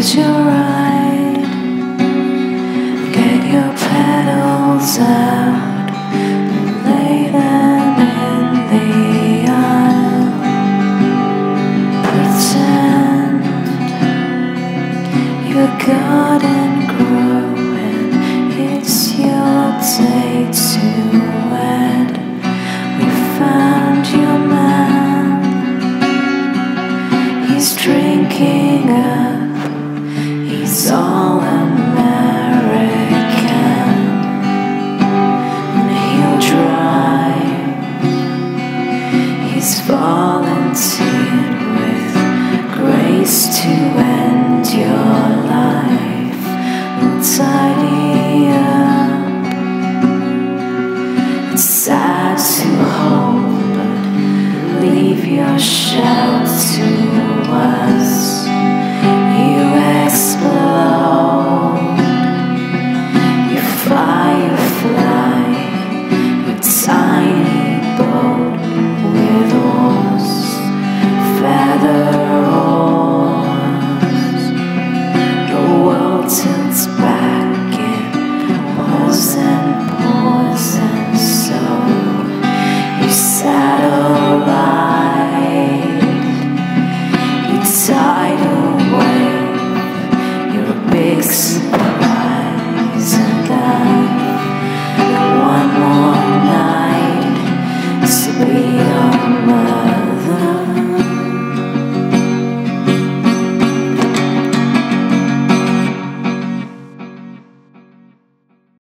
Here's your ride. Get your pedals out and lay them in the aisle. Pretend your garden growing. It's your day to wed. We found your man. He's drinking up. He's all American, and he'll drive. He's volunteered with grace to end your life. We'll tidy up. It's sad to hold, but leave your shell to us.